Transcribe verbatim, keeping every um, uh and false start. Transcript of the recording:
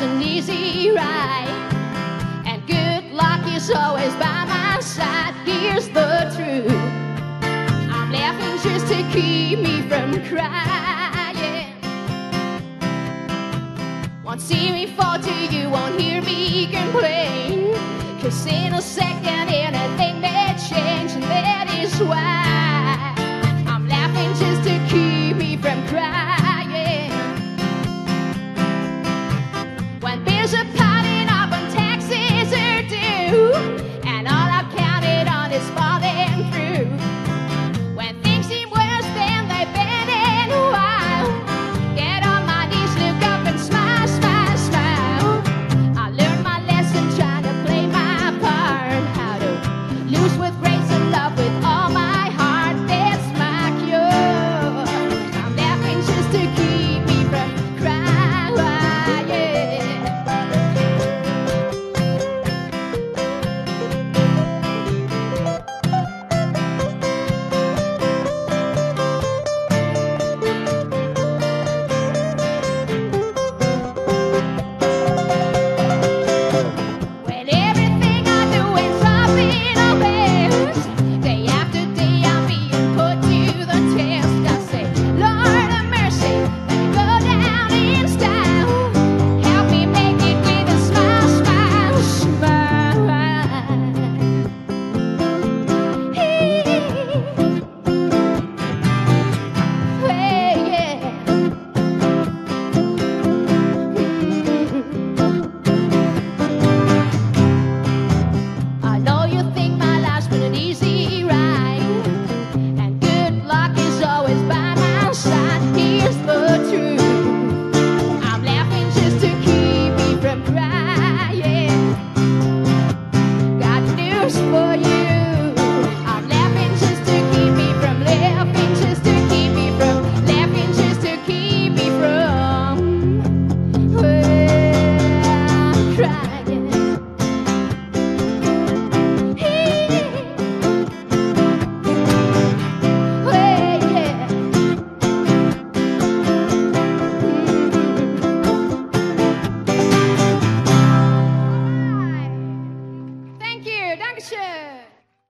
an easy ride, and good luck is always by my side. Here's the truth, I'm laughing just to keep me from crying. Won't see me fall to you, won't hear me complain, 'cause in a second